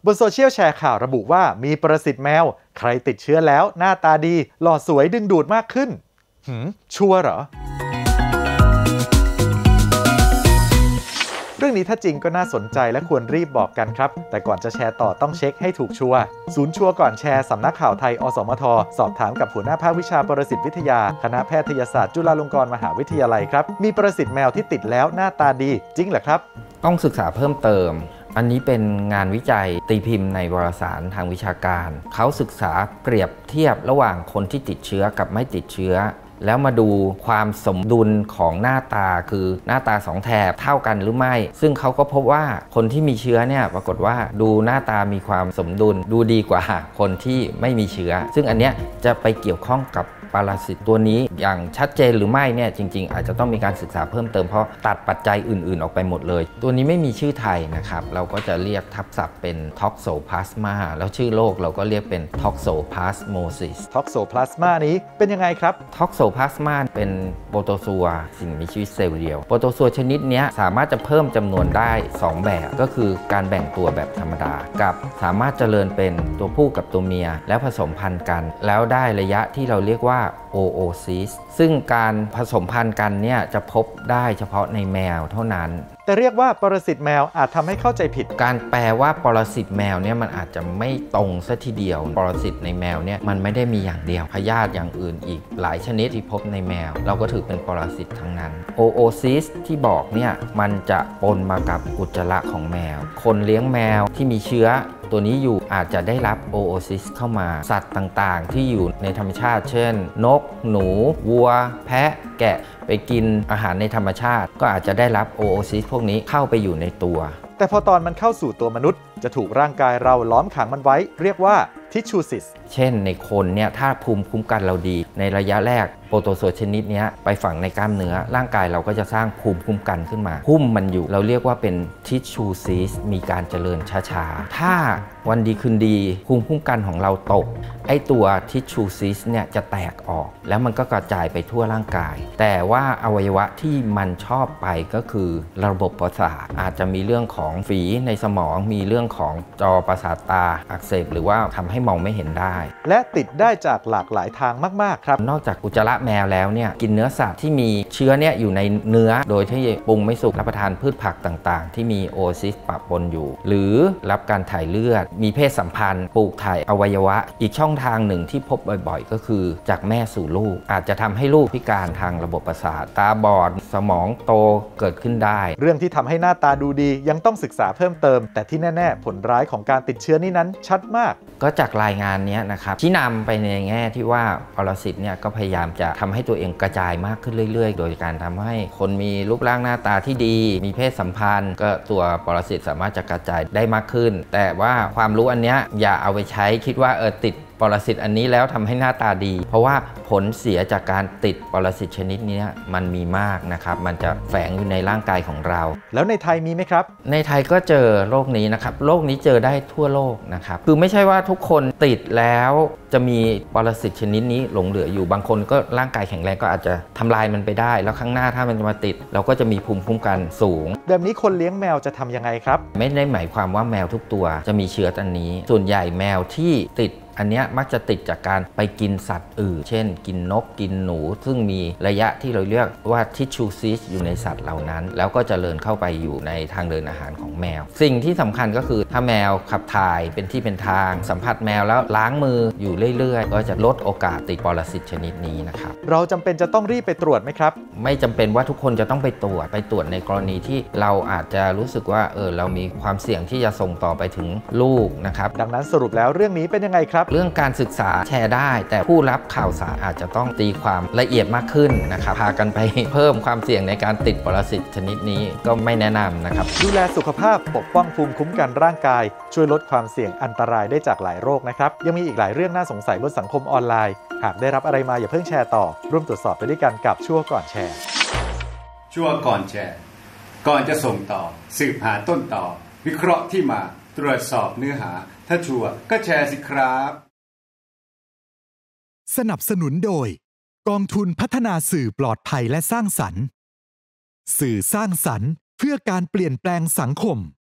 บนโซเชียลแชร์ข่าวระบุว่ามีประสิทธิ์แมวใครติดเชื้อแล้วหน้าตาดีหล่อสวยดึงดูดมากขึ้นชัวร์เหรอเรื่องนี้ถ้าจริงก็น่าสนใจและควรรีบบอกกันครับแต่ก่อนจะแชร์ต่อต้องเช็คให้ถูกชัวร์ศูนย์ชัวร์ก่อนแชร์สำนักข่าวไทยอสมทสอบถามกับหัวหน้าภาควิชาปรสิตวิทยาคณะแพทยศาสตร์จุฬาลงกรณ์มหาวิทยาลัยครับมีประสิทธิ์แมวที่ติดแล้วหน้าตาดีจริงเหรอครับต้องศึกษาเพิ่มเติมอันนี้เป็นงานวิจัยตีพิมพ์ในวารสารทางวิชาการเขาศึกษาเปรียบเทียบระหว่างคนที่ติดเชื้อกับไม่ติดเชื้อแล้วมาดูความสมดุลของหน้าตาคือหน้าตา2แถบเท่ากันหรือไม่ซึ่งเขาก็พบว่าคนที่มีเชื้อเนี่ยปรากฏว่าดูหน้าตามีความสมดุลดูดีกว่าคนที่ไม่มีเชื้อซึ่งอันเนี้ยจะไปเกี่ยวข้องกับปรสิตตัวนี้อย่างชัดเจนหรือไม่เนี่ยจริงๆอาจจะต้องมีการศึกษาเพิ่มเติมเพราะตัดปัจจัยอื่นๆออกไปหมดเลยตัวนี้ไม่มีชื่อไทยนะครับเราก็จะเรียกทับศัพท์เป็น Toxoplasma แล้วชื่อโรคเราก็เรียกเป็น Toxoplasmosis Toxoplasma นี้เป็นยังไงครับ Toxoplasma เป็นโปรโตซัวสิ่งมีชีวิตเซลล์เดียวโปรโตซัวชนิดนี้สามารถจะเพิ่มจำนวนได้2แบบก็คือการแบ่งตัวแบบธรรมดากับสามารถเจริญเป็นตัวผู้กับตัวเมียแล้วผสมพันธุ์กันแล้วได้ระยะที่เราเรียกว่าoocyst ซึ่งการผสมพันธุ์กันเนี่ยจะพบได้เฉพาะในแมวเท่านั้นแต่เรียกว่าปรสิตแมวอาจทำให้เข้าใจผิดการแปลว่าปรสิตแมวเนี่ยมันอาจจะไม่ตรงซะทีเดียวปรสิตในแมวเนี่ยมันไม่ได้มีอย่างเดียวพยาธิอย่างอื่นอีกหลายชนิดที่พบในแมวเราก็ถือเป็นปรสิตทั้งนั้นoocyst ที่บอกเนี่ยมันจะปนมากับอุจจาระของแมวคนเลี้ยงแมวที่มีเชื้อตัวนี้อยู่อาจจะได้รับโอโอซิสเข้ามาสัตว์ต่างๆที่อยู่ในธรรมชาติเช่นนกหนูวัวแพะแกะไปกินอาหารในธรรมชาติก็อาจจะได้รับโอโอซิสพวกนี้เข้าไปอยู่ในตัวแต่พอตอนมันเข้าสู่ตัวมนุษย์จะถูกร่างกายเราล้อมขังมันไว้เรียกว่าทิชชูซิสเช่นในคนเนี่ยถ้าภูมิคุ้มกันเราดีในระยะแรกโปรโตซัวชนิดนี้ไปฝังในกล้ามเนื้อร่างกายเราก็จะสร้างภูมิคุ้มกันขึ้นมาหุ้มมันอยู่เราเรียกว่าเป็นทิชชูซิสมีการเจริญช้าๆถ้าวันดีคืนดีภูมิคุ้มกันของเราตกไอตัวทิชชูซิสเนี่ยจะแตกออกแล้วมันก็กระจายไปทั่วร่างกายแต่ว่าอวัยวะที่มันชอบไปก็คือระบบประสาทอาจจะมีเรื่องของฝีในสมองมีเรื่องของจอประสาทตาอักเสบหรือว่าทำให้มองไม่เห็นได้และติดได้จากหลากหลายทางมากๆครับนอกจากอุจจาระแมวแล้วเนี่ยกินเนื้อสัตว์ที่มีเชื้อเนี่ยอยู่ในเนื้อโดยที่ปรุงไม่สุกรับประทานพืชผักต่างๆที่มีโอซิสปะปนอยู่หรือรับการถ่ายเลือดมีเพศสัมพันธ์ปลูกถ่ายอวัยวะอีกช่องทางหนึ่งที่พบบ่อยๆก็คือจากแม่สู่ลูกอาจจะทำให้ลูกพิการทางระบบประสาทตาบอดสมองโตเกิดขึ้นได้เรื่องที่ทำให้หน้าตาดูดียังต้องศึกษาเพิ่มเติมแต่ที่แน่ๆผลร้ายของการติดเชื้อนี้นั้นชัดมากก็จากรายงานนี้นะครับชี้นำไปในแง่ที่ว่าปรสิตเนี่ยก็พยายามจะทำให้ตัวเองกระจายมากขึ้นเรื่อยๆโดยการทำให้คนมีรูปร่างหน้าตาที่ดีมีเพศสัมพันธ์ก็ตัวปรสิตสามารถจะกระจายได้มากขึ้นแต่ว่าความรู้อันนี้อย่าเอาไปใช้คิดว่าติดปรสิตอันนี้แล้วทำให้หน้าตาดีเพราะว่าผลเสียจากการติดปรสิตชนิดนี้มันมีมากนะครับมันจะแฝงอยู่ในร่างกายของเราแล้วในไทยมีไหมครับในไทยก็เจอโรคนี้นะครับโรคนี้เจอได้ทั่วโลกนะครับคือไม่ใช่ว่าทุกคนติดแล้วจะมีปรสิตชนิดนี้หลงเหลืออยู่บางคนก็ร่างกายแข็งแรงก็อาจจะทำลายมันไปได้แล้วข้างหน้าถ้ามันจะมาติดเราก็จะมีภูมิคุ้มกันสูงแบบนี้คนเลี้ยงแมวจะทำยังไงครับไม่ได้หมายความว่าแมวทุกตัวจะมีเชื้ออันนี้ส่วนใหญ่แมวที่ติดอันนี้มักจะติดจากการไปกินสัตว์อื่นเช่นกินนกกินหนูซึ่งมีระยะที่เราเรียกว่าทิชชูซิสอยู่ในสัตว์เหล่านั้นแล้วก็เจริญเข้าไปอยู่ในทางเดินอาหารของแมวสิ่งที่สำคัญก็คือถ้าแมวขับถ่ายเป็นที่เป็นทางสัมผัสแมวแล้วล้างมืออยู่เรื่อยๆก็จะลดโอกาสติดปรสิตชนิดนี้นะครับเราจำเป็นจะต้องรีบไปตรวจไหมครับไม่จำเป็นว่าทุกคนจะต้องไปตรวจในกรณีที่เราอาจจะรู้สึกว่าเรามีความเสี่ยงที่จะส่งต่อไปถึงลูกนะครับดังนั้นสรุปแล้วเรื่องนี้เป็นยังไงครับเรื่องการศึกษาแชร์ได้แต่ผู้รับข่าวสารอาจจะต้องตีความละเอียดมากขึ้นนะครับพากันไปเพิ่มความเสี่ยงในการติดปรสิตชนิดนี้ก็ไม่แนะนำนะครับดูแลสุขภาพปกป้องภูมิคุ้มกันร่างกายช่วยลดความเสี่ยงอันตรายได้จากหลายโรคนะครับยังมีอีกหลายเรื่องน่าสงสัยบนสังคมออนไลน์หากได้รับอะไรมาอย่าเพิ่งแชร์ต่อร่วมตรวจสอบไปด้วยกันกับชั่วก่อนแชร์ชั่วก่อนแชร์ก่อนจะส่งต่อสืบหาต้นต่อวิเคราะห์ที่มาตรวจสอบเนื้อหาถ้าชัวร์ก็แชร์สิครับสนับสนุนโดยกองทุนพัฒนาสื่อปลอดภัยและสร้างสรรค์สื่อสร้างสรรค์เพื่อการเปลี่ยนแปลงสังคม